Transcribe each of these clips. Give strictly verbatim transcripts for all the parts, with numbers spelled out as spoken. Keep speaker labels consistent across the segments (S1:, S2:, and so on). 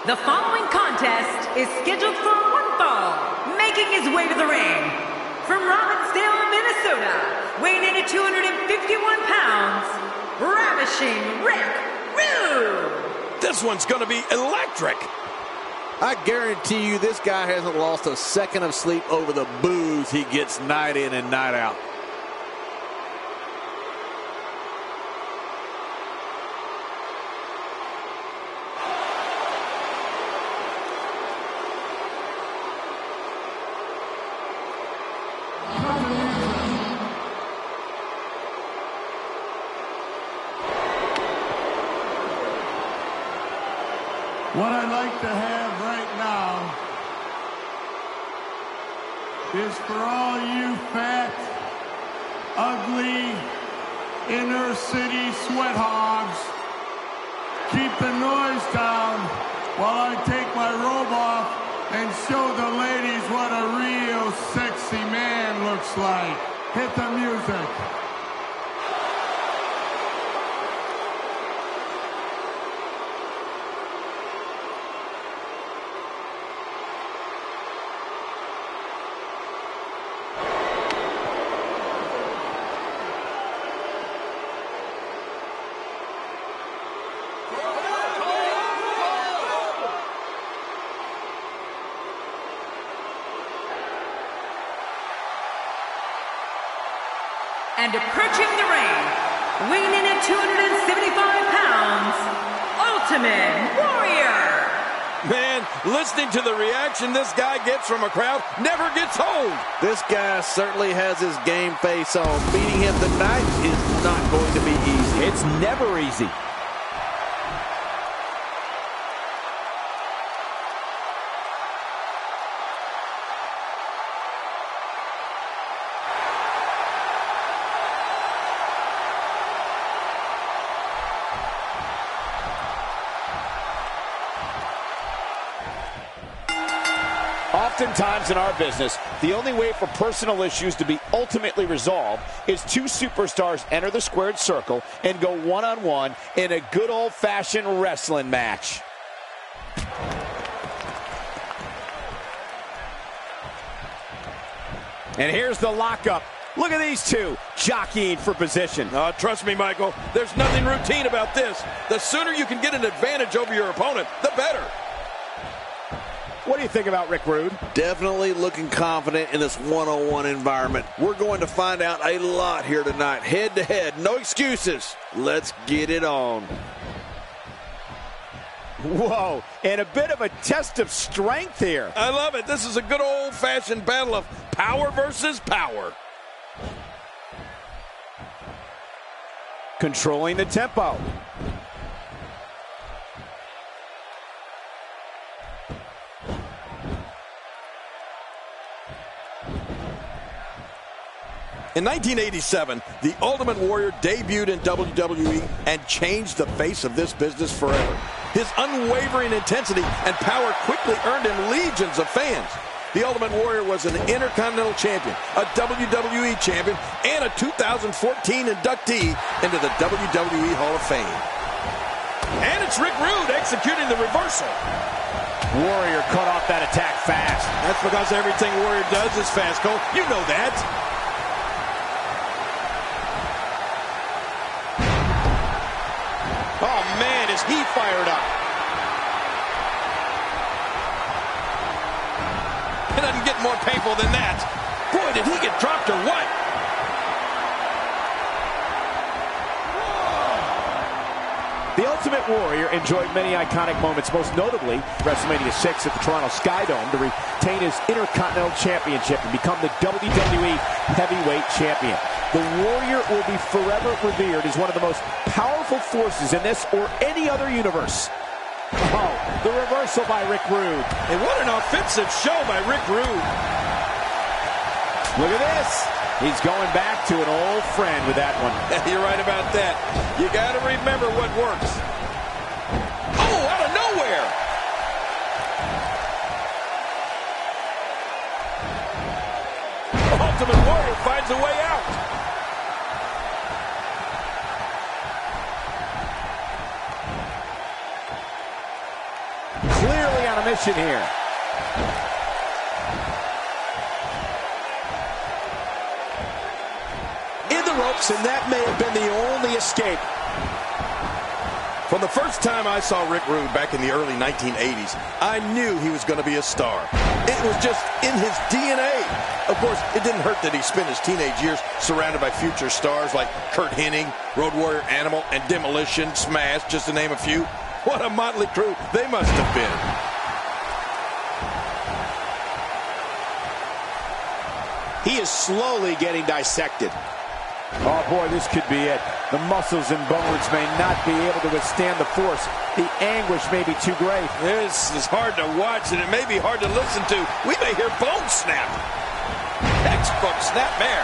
S1: The following contest is scheduled for one fall. Making his way to the ring from Robbinsdale, Minnesota, weighing in at two hundred fifty-one pounds, Ravishing Rick Rude.
S2: This one's going to be electric.
S3: I guarantee you this guy hasn't lost a second of sleep over the boos he gets night in and night out.
S4: What I'd like to have right now is for all you fat, ugly, inner city sweat hogs, keep the noise down while I take my robe off and show the ladies what a real sexy man looks like. Hit the music.
S1: And approaching the ring, weighing in at two hundred seventy-five pounds, Ultimate Warrior.
S2: Man, listening to the reaction this guy gets from a crowd never gets old.
S3: This guy certainly has his game face on. Beating him tonight is not going to be easy.
S5: It's never easy. Oftentimes in our business, the only way for personal issues to be ultimately resolved is two superstars enter the squared circle and go one-on-one in a good old-fashioned wrestling match. And here's the lockup. Look at these two jockeying for position.
S2: Uh, trust me, Michael, there's nothing routine about this. The sooner you can get an advantage over your opponent, the better.
S5: What do you think about Rick Rude?
S3: Definitely looking confident in this one-on-one environment. We're going to find out a lot here tonight. Head-to-head, no excuses. Let's get it on.
S5: Whoa, and a bit of a test of strength here.
S2: I love it. This is a good old-fashioned battle of power versus power.
S5: Controlling the tempo.
S2: In nineteen eighty-seven, the Ultimate Warrior debuted in W W E and changed the face of this business forever. His unwavering intensity and power quickly earned him legions of fans. The Ultimate Warrior was an Intercontinental Champion, a W W E Champion, and a two thousand fourteen inductee into the W W E Hall of Fame. And it's Rick Rude executing the reversal.
S5: Warrior cut off that attack fast.
S2: That's because everything Warrior does is fast, Cole. You know that. Oh, man, is he fired up. It doesn't get more painful than that. Boy, did he get dropped or what?
S5: The Ultimate Warrior enjoyed many iconic moments, most notably WrestleMania six at the Toronto Skydome to retain his Intercontinental Championship and become the W W E Heavyweight Champion. The Warrior will be forever revered as one of the most powerful forces in this or any other universe. Oh, the reversal by Rick Rude.
S2: And what an offensive show by Rick Rude.
S5: Look at this. He's going back to an old friend with that one.
S2: You're right about that. You got to remember what works. Oh, out of nowhere. Ultimate Warrior finds a way out.
S5: Clear submission here.
S3: In the ropes, and that may have been the only escape.
S2: From the first time I saw Rick Rude back in the early nineteen eighties, I knew he was going to be a star. It was just in his D N A. Of course, it didn't hurt that he spent his teenage years surrounded by future stars like Kurt Hennig, Road Warrior Animal, and Demolition, Smash, just to name a few. What a motley crew they must have been.
S3: He is slowly getting dissected.
S5: Oh, boy, this could be it. The muscles and bones may not be able to withstand the force. The anguish may be too great.
S2: This is hard to watch, and it may be hard to listen to. We may hear bones snap. Textbook snapmare.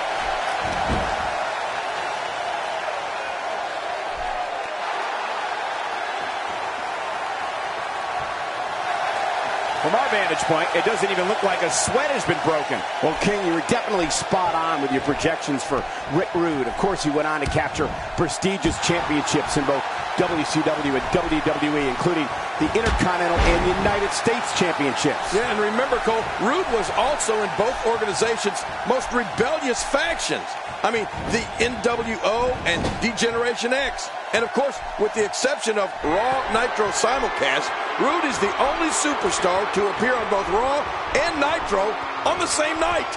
S5: From our vantage point, it doesn't even look like a sweat has been broken.
S6: Well, King, you were definitely spot on with your projections for Rick Rude. Of course, he went on to capture prestigious championships in both W C W and W W E, including the Intercontinental and United States Championships.
S2: Yeah, and remember, Cole, Rude was also in both organizations' most rebellious factions. I mean, the N W O and D-Generation X. And, of course, with the exception of Raw Nitro simulcast, Rude is the only superstar to appear on both Raw and Nitro on the same night.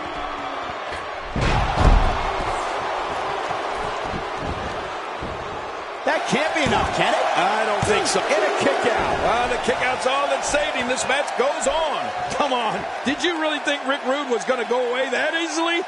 S6: That can't be enough, can it?
S2: I don't think so.
S5: In a kick out.
S2: Uh, the kick out's all that saved him. This match goes on. Come on. Did you really think Rick Rude was going to go away that easily?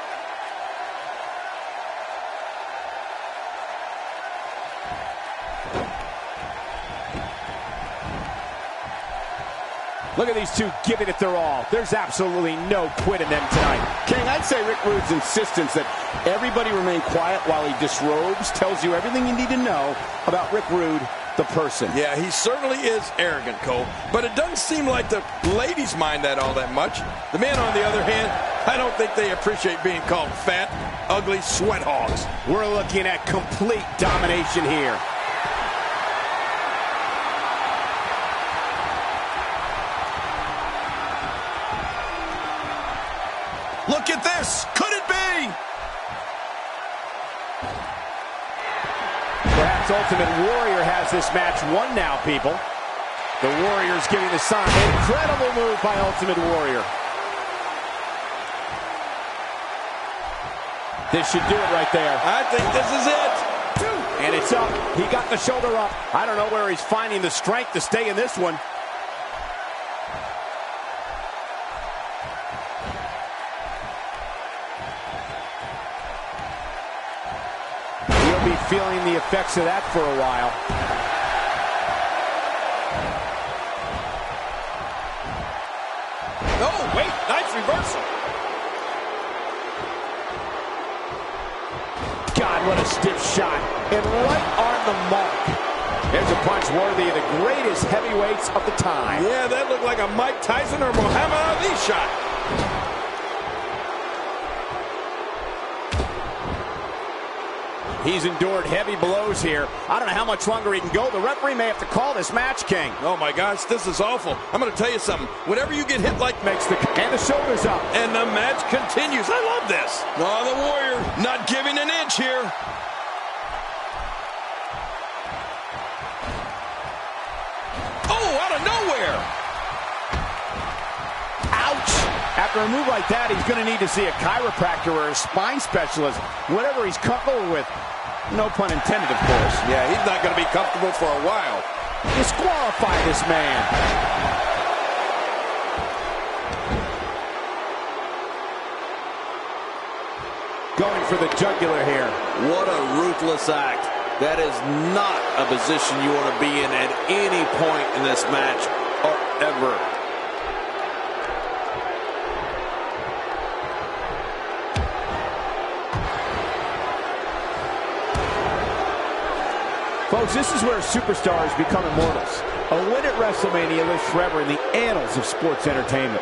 S5: Look at these two giving it their all. There's absolutely no quit in them tonight.
S6: King, I'd say Rick Rude's insistence that everybody remain quiet while he disrobes tells you everything you need to know about Rick Rude, the person.
S2: Yeah, he certainly is arrogant, Cole. But it doesn't seem like the ladies mind that all that much. The men, on the other hand, I don't think they appreciate being called fat, ugly sweat hogs.
S6: We're looking at complete domination here.
S3: Look at this. Could it be?
S5: Perhaps Ultimate Warrior has this match won now, people. The Warrior's giving the sign. Incredible move by Ultimate Warrior. This should do it right there.
S2: I think this is it.
S5: And it's up. He got the shoulder up. I don't know where he's finding the strength to stay in this one. He'll be feeling the effects of that for a while.
S2: Oh, wait. Nice reversal.
S5: God, what a stiff shot. And right on the mark. There's a punch worthy of the greatest heavyweights of the time.
S2: Yeah, that looked like a Mike Tyson or Muhammad Ali shot.
S5: He's endured heavy blows here. I don't know how much longer he can go. The referee may have to call this match, King.
S2: Oh, my gosh, this is awful. I'm going to tell you something. Whenever you get hit like
S5: Makes the and the shoulders up.
S2: and the match continues. I love this. Oh, the Warrior not giving an inch here. Oh, out of nowhere.
S5: Ouch! After a move like that, he's going to need to see a chiropractor or a spine specialist, whatever he's comfortable with. No pun intended, of course.
S2: Yeah, he's not going to be comfortable for a while.
S5: Disqualify this man. Going for the jugular here.
S3: What a ruthless act. That is not a position you want to be in at any point in this match or ever.
S5: Folks, this is where superstars become immortals. A win at WrestleMania lives forever in the annals of sports entertainment.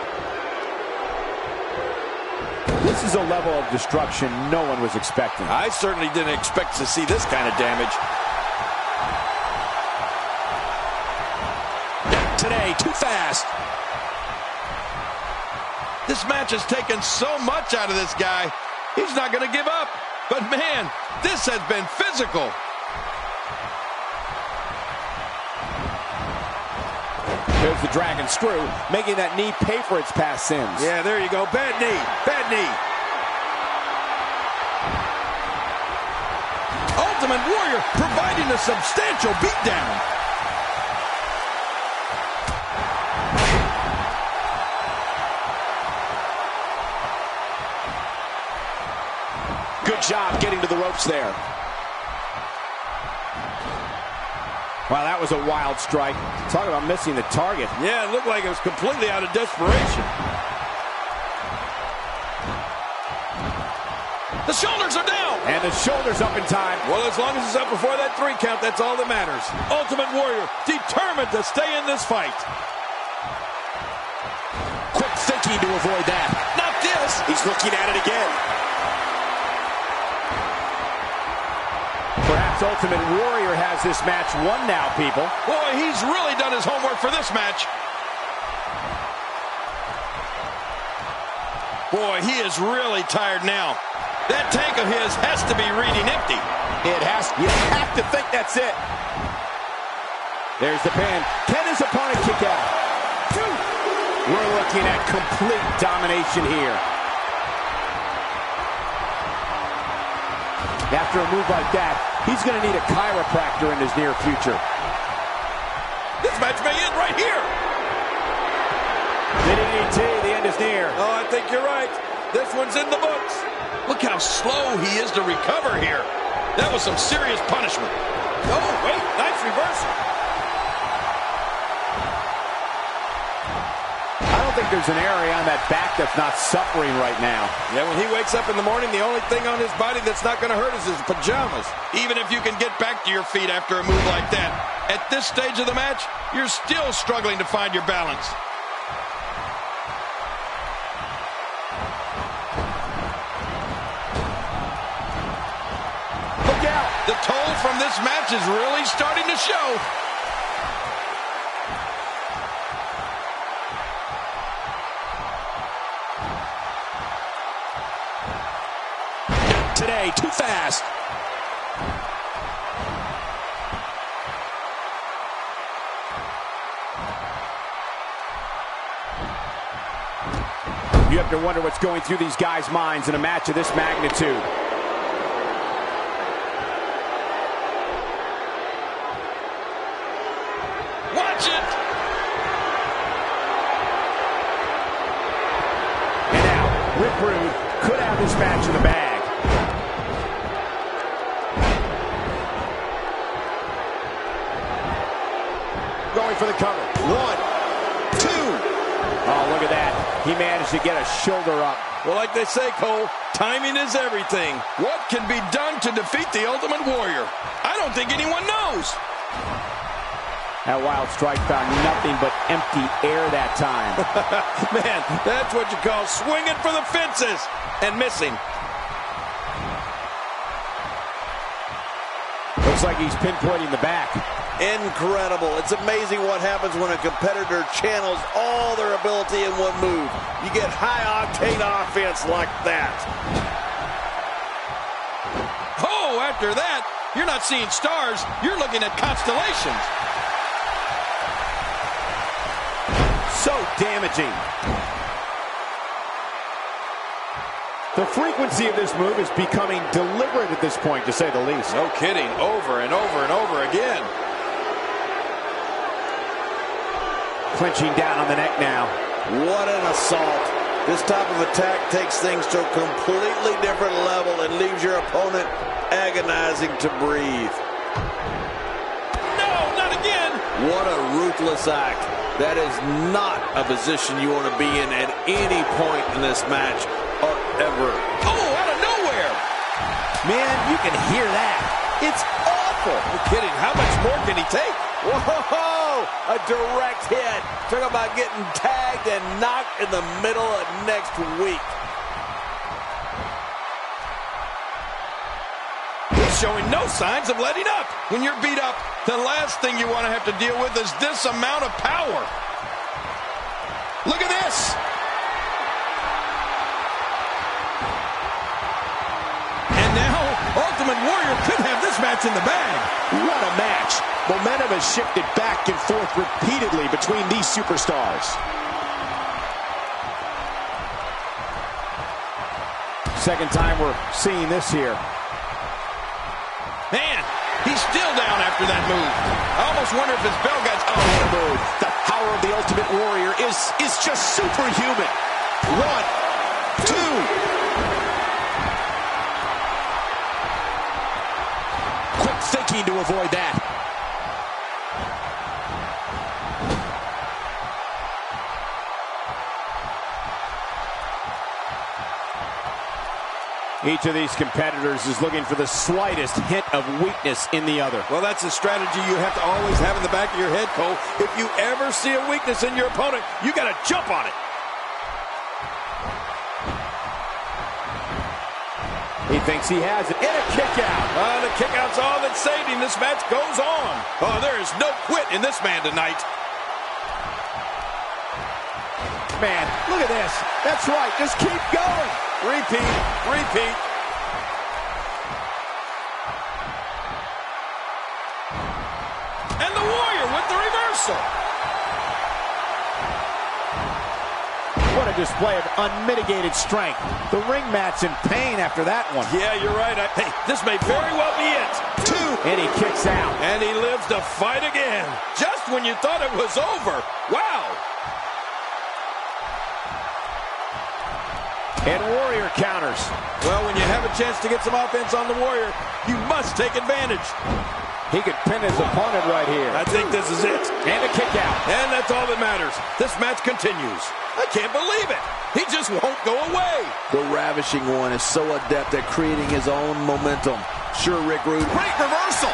S5: This is a level of destruction no one was expecting.
S2: I certainly didn't expect to see this kind of damage.
S6: Today, too fast.
S2: This match has taken so much out of this guy. He's not going to give up. But man, this has been physical.
S5: There's the dragon screw, making that knee pay for its past sins.
S2: Yeah, there you go. Bad knee. Bad knee. Ultimate Warrior providing a substantial beatdown.
S6: Good job getting to the ropes there.
S5: Wow, that was a wild strike. Talk about missing the target.
S2: Yeah, it looked like it was completely out of desperation. The shoulders are down.
S5: And the shoulders up in time.
S2: Well, as long as it's up before that three count, that's all that matters. Ultimate Warrior determined to stay in this fight.
S6: Quick thinking to avoid that.
S2: Not this.
S6: He's looking at it again.
S5: Perhaps Ultimate Warrior has this match won now, people.
S2: Boy, he's really done his homework for this match. Boy, he is really tired now. That tank of his has to be reading empty.
S6: It has. You have to think that's it.
S5: There's the pin. Can his opponent kick out? Two. We're looking at complete domination here. After a move like that, he's going to need a chiropractor in his near future.
S2: This match may end right here.
S5: The D D T, the end is near.
S2: Oh, I think you're right. This one's in the books. Look how slow he is to recover here. That was some serious punishment. Oh, wait, nice reversal.
S5: I don't think there's an area on that back that's not suffering right now.
S2: Yeah, when he wakes up in the morning, the only thing on his body that's not going to hurt is his pajamas. Even if you can get back to your feet after a move like that, at this stage of the match, you're still struggling to find your balance. Look out! The toll from this match is really starting to show.
S6: Today, too fast.
S5: You have to wonder what's going through these guys' minds in a match of this magnitude.
S2: Watch it!
S5: And now, Rick Rude could have this match in the bag. Going for the cover.
S2: One, two.
S5: Oh, look at that. He managed to get a shoulder up.
S2: Well, like they say, Cole, timing is everything. What can be done to defeat the Ultimate Warrior? I don't think anyone knows.
S5: That wild strike found nothing but empty air that time.
S2: Man, that's what you call swinging for the fences and missing.
S5: Looks like he's pinpointing the back.
S3: Incredible. It's amazing what happens when a competitor channels all their ability in one move. You get high-octane offense like that.
S2: Oh, after that, you're not seeing stars. You're looking at constellations.
S5: So damaging. The frequency of this move is becoming deliberate at this point, to say the least.
S2: No kidding. Over and over and over again.
S5: Clinching down on the neck now.
S3: What an assault. This type of attack takes things to a completely different level and leaves your opponent agonizing to breathe.
S2: No, not again.
S3: What a ruthless act. That is not a position you want to be in at any point in this match or ever.
S2: Oh, out of nowhere.
S3: Man, you can hear that. It's awful.
S2: No kidding. How much more can he take?
S3: Whoa, a direct hit. Talk about getting tagged and knocked in the middle of next week.
S6: This
S2: showing no signs of letting up. When you're beat up, the last thing you want to have to deal with is this amount of power. Look at this. And now, Ultimate Warrior could have this match in the bag.
S5: What a match. Momentum has shifted back and forth repeatedly between these superstars. Second time we're seeing this here.
S2: Man, he's still down after that move. I almost wonder if his bell got... Oh, what a move.
S5: The power of the Ultimate Warrior is, is just superhuman. One, two. Quick thinking to avoid that. Each of these competitors is looking for the slightest hint of weakness in the other.
S2: Well, that's a strategy you have to always have in the back of your head, Cole. If you ever see a weakness in your opponent, you got to jump on it.
S5: He thinks he has it. And a kick out.
S2: Uh, the kick out's all that saved him. This match goes on. Oh, there is no quit in this man tonight.
S5: Man, look at this. That's right. Just keep going.
S2: Repeat, repeat. And the Warrior with the reversal.
S5: What a display of unmitigated strength. The ring mat's in pain after that one.
S2: Yeah, you're right. I, hey, this may very well be it.
S5: Two. And he kicks out.
S2: And he lives to fight again. Just when you thought it was over. Wow.
S5: And Warrior counters.
S2: Well, when you have a chance to get some offense on the Warrior, you must take advantage.
S5: He could pin his opponent right here.
S2: I think this is it.
S5: And a kick out.
S2: And that's all that matters. This match continues. I can't believe it. He just won't go away.
S3: The Ravishing One is so adept at creating his own momentum. Sure, Rick Rude.
S5: Great reversal.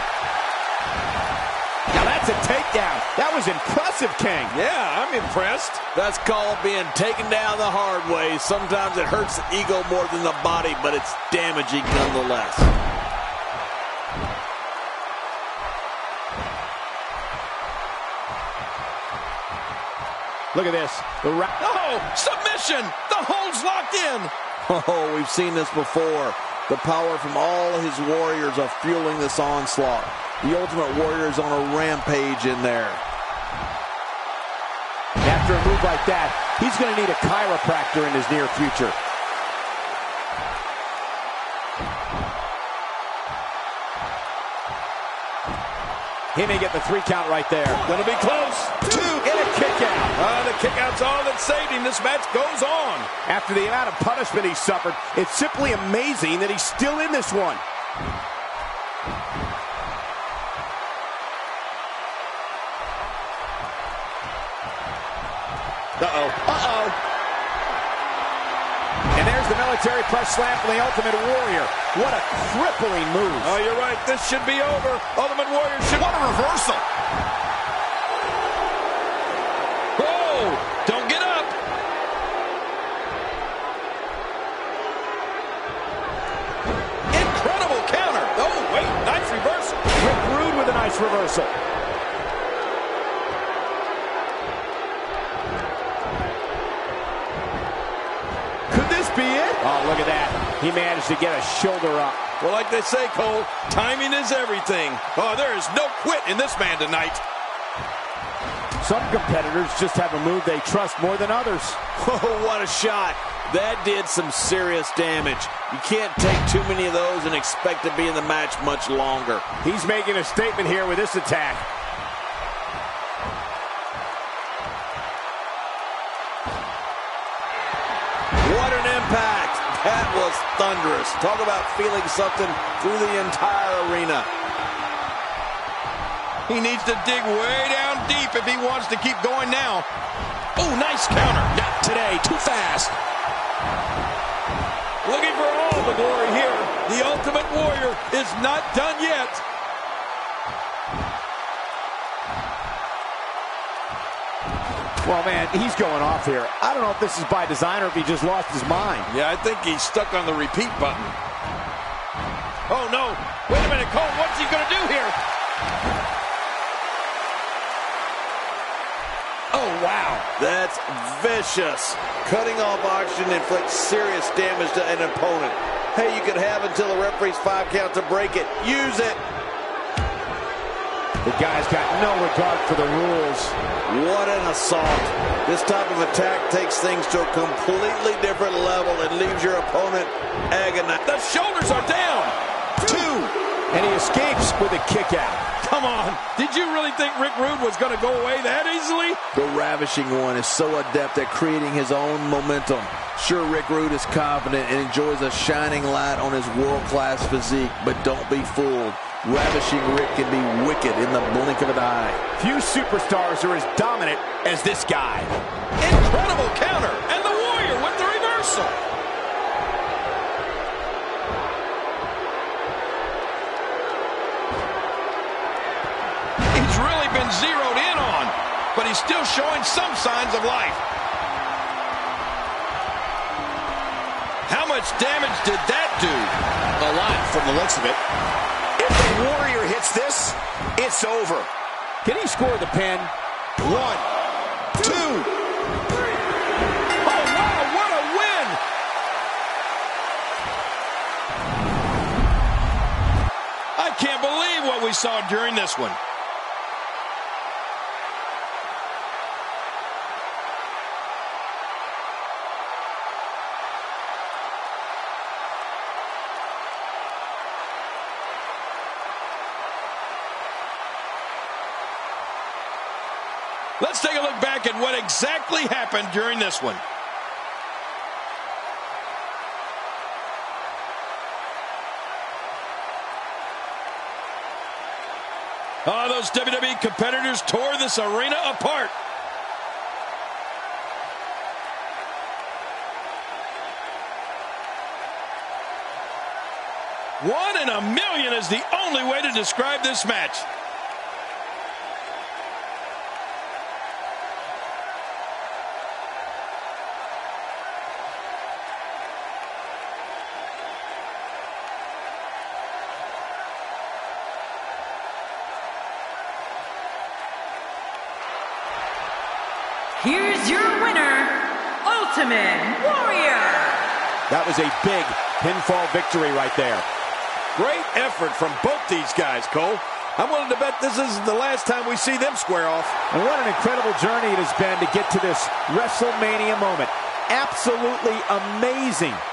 S5: Now that's a takedown. That was impressive, King.
S2: Yeah, I'm impressed.
S3: That's called being taken down the hard way. Sometimes it hurts the ego more than the body, but it's damaging nonetheless.
S5: Look at this. The ra
S2: oh, submission. The hold's locked in.
S3: Oh, we've seen this before. The power from all his warriors are fueling this onslaught. The Ultimate Warrior is on a rampage in there.
S5: After a move like that, he's going to need a chiropractor in his near future. He may get the three count right there.
S2: Gonna be close.
S5: Two and a kick out.
S2: Uh, the kick out's all that saved him. This match goes on.
S5: After the amount of punishment he suffered, it's simply amazing that he's still in this one. Uh-oh. Uh-oh. And there's the military press slam from the Ultimate Warrior. What a crippling move.
S2: Oh, you're right. This should be over. Ultimate Warrior should...
S5: What a reversal.
S2: Whoa! Don't get up. Incredible counter. Oh, wait. Nice reversal.
S5: Rick Rude with a nice reversal. Be it? Oh, look at that. He managed to get a shoulder up.
S2: Well, like they say, Cole, timing is everything. Oh, there is no quit in this man tonight.
S5: Some competitors just have a move they trust more than others.
S3: Oh, what a shot. That did some serious damage. You can't take too many of those and expect to be in the match much longer.
S5: He's making a statement here with this attack.
S3: What an impact. That was thunderous. Talk about feeling something through the entire arena.
S2: He needs to dig way down deep if he wants to keep going now. Oh, nice counter.
S5: Not today. Too fast.
S2: Looking for all the glory here. The Ultimate Warrior is not done yet.
S5: Well, man, he's going off here. I don't know if this is by design or if he just lost his mind.
S2: Yeah, I think he's stuck on the repeat button. Oh, no. Wait a minute.
S5: going to do here? Oh, wow.
S3: That's vicious. Cutting off oxygen inflicts serious damage to an opponent. Hey, you could have until the referee's five count to break it. Use it.
S5: The guy's got no regard for the rules.
S3: What an assault. This type of attack takes things to a completely different level and leaves your opponent agonized.
S2: The shoulders are down. Two.
S5: And he escapes with a kick out.
S2: Come on. Did you really think Rick Rude was going to go away that easily?
S3: The Ravishing One is so adept at creating his own momentum. Sure, Rick Rude is confident and enjoys a shining light on his world-class physique, but don't be fooled. Ravishing Rick can be wicked in the blink of an eye.
S5: Few superstars are as dominant as this guy.
S2: Incredible counter, and the Warrior with the reversal. He's really been zeroed in on, but he's still showing some signs of life. How much damage did that do?
S5: A lot from the looks of it. If the Warrior hits this, it's over. Can he score the pin?
S2: One, two, three. Oh, wow, what a win! I can't believe what we saw during this one. Let's take a look back at what exactly happened during this one. Oh, those W W E competitors tore this arena apart. One in a million is the only way to describe this match.
S1: Here's your winner, Ultimate Warrior.
S5: That was a big pinfall victory right there.
S2: Great effort from both these guys, Cole. I'm willing to bet this isn't the last time we see them square off.
S5: And what an incredible journey it has been to get to this WrestleMania moment. Absolutely amazing.